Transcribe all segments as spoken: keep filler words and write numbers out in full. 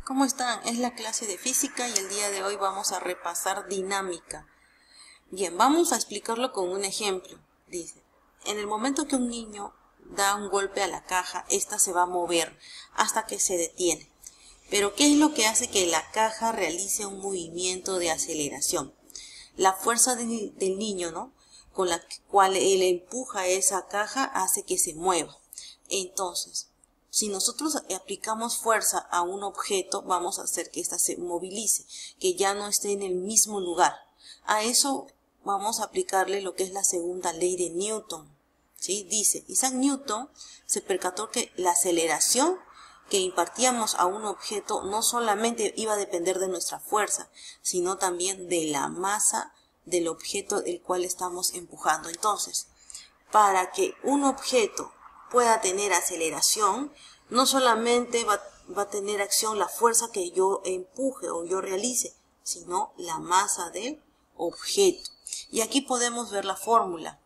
¿Cómo están? Es la clase de física y el día de hoy vamos a repasar dinámica. Bien, vamos a explicarlo con un ejemplo. Dice, en el momento que un niño da un golpe a la caja, esta se va a mover hasta que se detiene. Pero ¿qué es lo que hace que la caja realice un movimiento de aceleración? La fuerza de, del niño, ¿no?, con la cual él empuja esa caja hace que se mueva. Entonces, si nosotros aplicamos fuerza a un objeto, vamos a hacer que ésta se movilice, que ya no esté en el mismo lugar. A eso vamos a aplicarle lo que es la segunda ley de Newton, ¿sí? Dice, Isaac Newton se percató que la aceleración que impartíamos a un objeto no solamente iba a depender de nuestra fuerza, sino también de la masa del objeto el cual estamos empujando. Entonces, para que un objeto pueda tener aceleración, no solamente va, va a tener acción la fuerza que yo empuje o yo realice, sino la masa del objeto. Y aquí podemos ver la fórmula.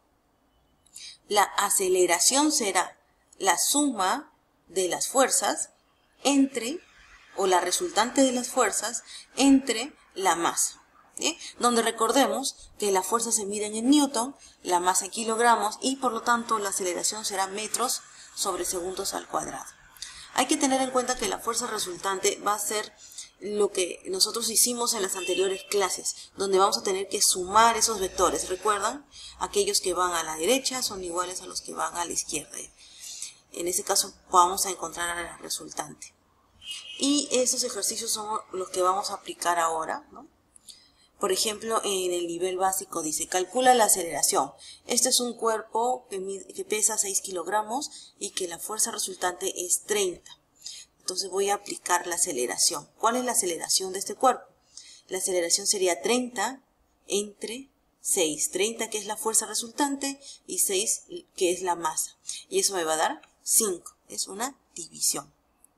La aceleración será la suma de las fuerzas entre, o la resultante de las fuerzas, entre la masa. ¿Sí? Donde recordemos que la fuerza se mide en Newton, la masa en kilogramos y por lo tanto la aceleración será metros sobre segundos al cuadrado. Hay que tener en cuenta que la fuerza resultante va a ser lo que nosotros hicimos en las anteriores clases, donde vamos a tener que sumar esos vectores. ¿Recuerdan? Aquellos que van a la derecha son iguales a los que van a la izquierda. En ese caso vamos a encontrar a la resultante. Y esos ejercicios son los que vamos a aplicar ahora, ¿no? Por ejemplo, en el nivel básico dice, calcula la aceleración. Este es un cuerpo que, mide, que pesa seis kilogramos y que la fuerza resultante es treinta. Entonces voy a aplicar la aceleración. ¿Cuál es la aceleración de este cuerpo? La aceleración sería treinta entre seis. treinta que es la fuerza resultante y seis que es la masa. Y eso me va a dar cinco. Es una división.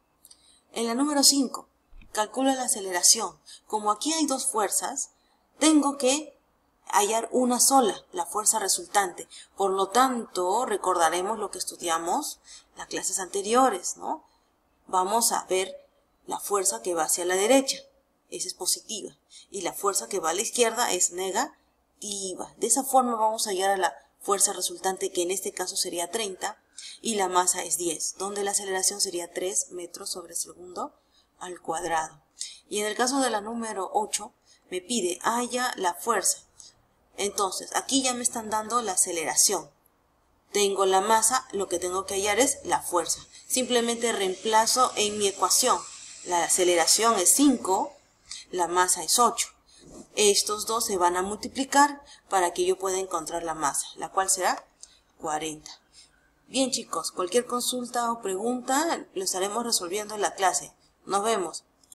En la número cinco, calcula la aceleración. Como aquí hay dos fuerzas, tengo que hallar una sola, la fuerza resultante. Por lo tanto, recordaremos lo que estudiamos en las clases anteriores, ¿no? Vamos a ver la fuerza que va hacia la derecha, esa es positiva, y la fuerza que va a la izquierda es negativa. De esa forma vamos a hallar a la fuerza resultante, que en este caso sería treinta, y la masa es diez, donde la aceleración sería tres metros sobre segundo al cuadrado. Y en el caso de la número ocho, me pide halla la fuerza. Entonces, aquí ya me están dando la aceleración. Tengo la masa, lo que tengo que hallar es la fuerza. Simplemente reemplazo en mi ecuación. La aceleración es cinco, la masa es ocho. Estos dos se van a multiplicar para que yo pueda encontrar la masa, la cual será cuarenta. Bien chicos, cualquier consulta o pregunta lo estaremos resolviendo en la clase. Nos vemos.